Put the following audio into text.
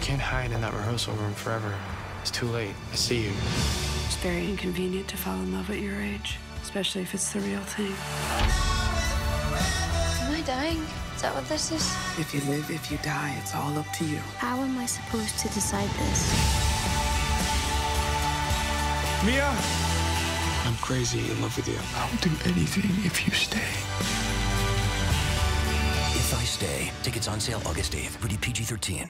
can't hide in that rehearsal room forever. It's too late. I see you. It's very inconvenient to fall in love at your age, especially if it's the real thing. Am I dying? Is that what this is? If you live, if you die, it's all up to you. How am I supposed to decide this? Mia! I'm crazy in love with you. I'll do anything if you stay. If I Stay. Tickets on sale August 8th. Rated PG-13.